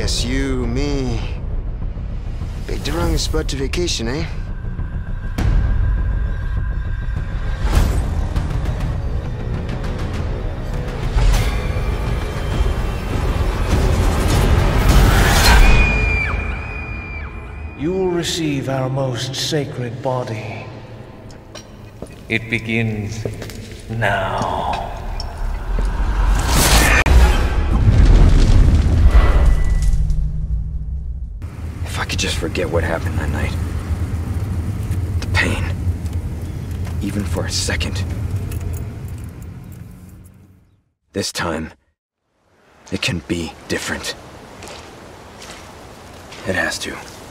Guess you, me, picked the wrong spot to vacation, eh? You will receive our most sacred body. It begins now. If I could just forget what happened that night. The pain. Even for a second. This time, it can be different. It has to.